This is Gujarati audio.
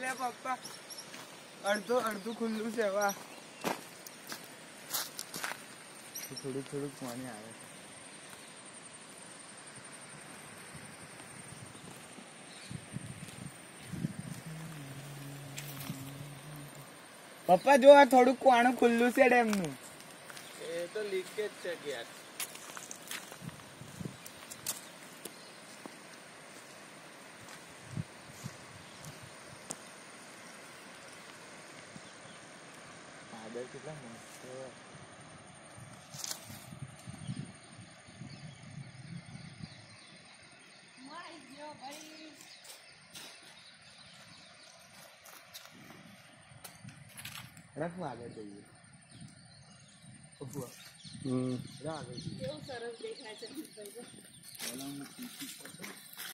લે પપ્પા અડધું ખુલ્લું છે વાહ થોડું પાણી આવે પપ્પા જો આ થોડુંક પાણી ખુલ્લું છે ડેમનું એ તો લીકેજ છે યાર વાદળ કેટલા મસ્ત રખ આગળ જઈએ કેવું સરસ દેખાય છે